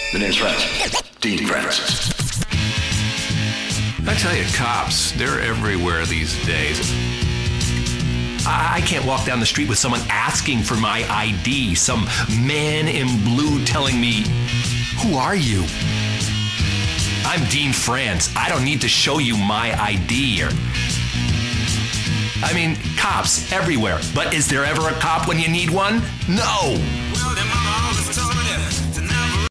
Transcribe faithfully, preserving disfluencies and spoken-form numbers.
The name's Frantz. Dean Frantz. I tell you, cops, they're everywhere these days. I, I can't walk down the street with someone asking for my I D. Some man in blue telling me, "Who are you?" I'm Dean Frantz. I don't need to show you my I D. Or, I mean, cops everywhere. But is there ever a cop when you need one? No. Well,